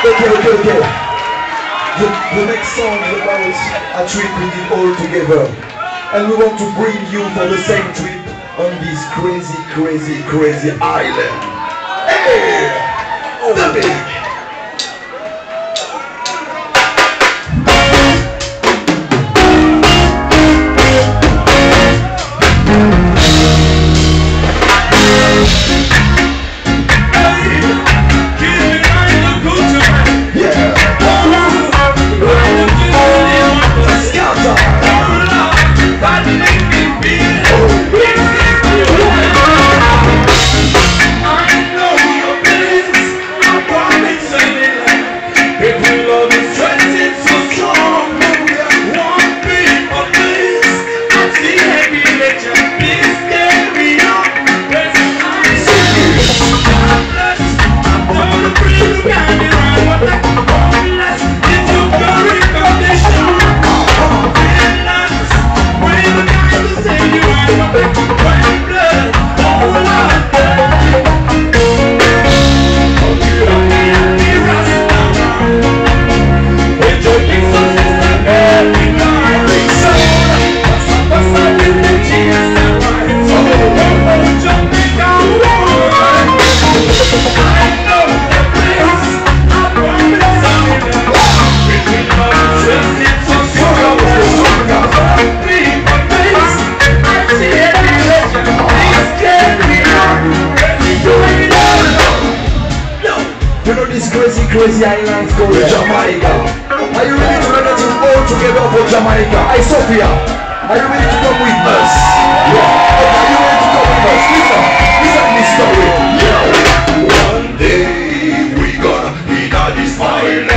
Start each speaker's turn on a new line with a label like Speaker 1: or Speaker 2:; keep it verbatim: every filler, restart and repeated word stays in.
Speaker 1: Okay, okay, okay. The, the next song is about a trip we did all together. And we want to bring you for the same trip on this crazy, crazy, crazy island. Hey! The big! Crazy islands called yeah. Jamaica. Are you ready to get it all together for Jamaica? Hey Sophia, are you ready to come with us? Yeah. Okay, are you ready to come with us? Listen, listen to this story. Yeah. One day we gonna be on this island.